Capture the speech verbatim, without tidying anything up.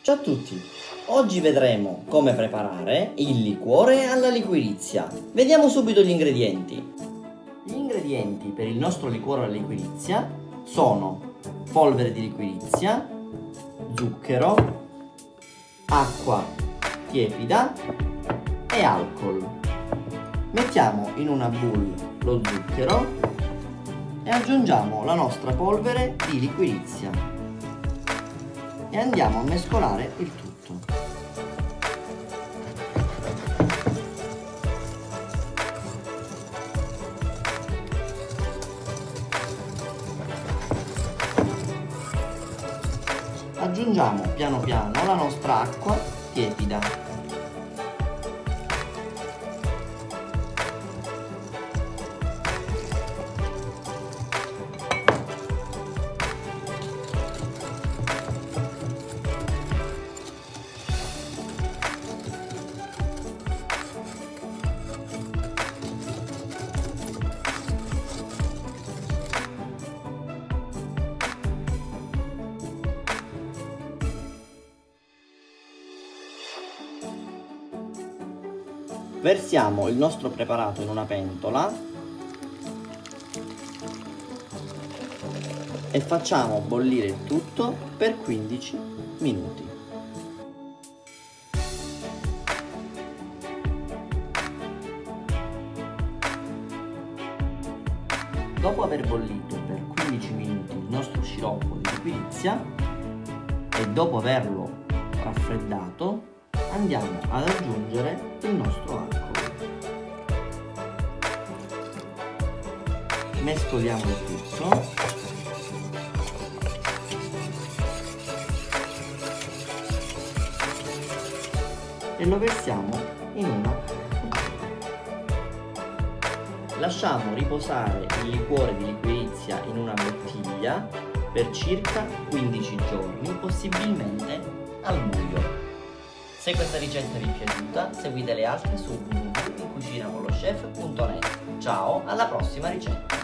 Ciao a tutti! Oggi vedremo come preparare il liquore alla liquirizia. Vediamo subito gli ingredienti. Gli ingredienti per il nostro liquore alla liquirizia sono polvere di liquirizia, zucchero, acqua tiepida e alcol. Mettiamo in una bowl lo zucchero e aggiungiamo la nostra polvere di liquirizia e andiamo a mescolare il tutto. Aggiungiamo piano piano la nostra acqua tiepida. Versiamo il nostro preparato in una pentola e facciamo bollire il tutto per quindici minuti. Dopo aver bollito per quindici minuti il nostro sciroppo di liquirizia e dopo averlo raffreddato, andiamo ad aggiungere il nostro alcol. Mescoliamo il tutto e lo versiamo in una bottiglia. Lasciamo riposare il liquore di liquirizia in una bottiglia per circa quindici giorni, possibilmente al buio. Se questa ricetta vi è piaciuta, seguite le altre su w w w punto in cucina con lo chef punto net. Ciao, alla prossima ricetta!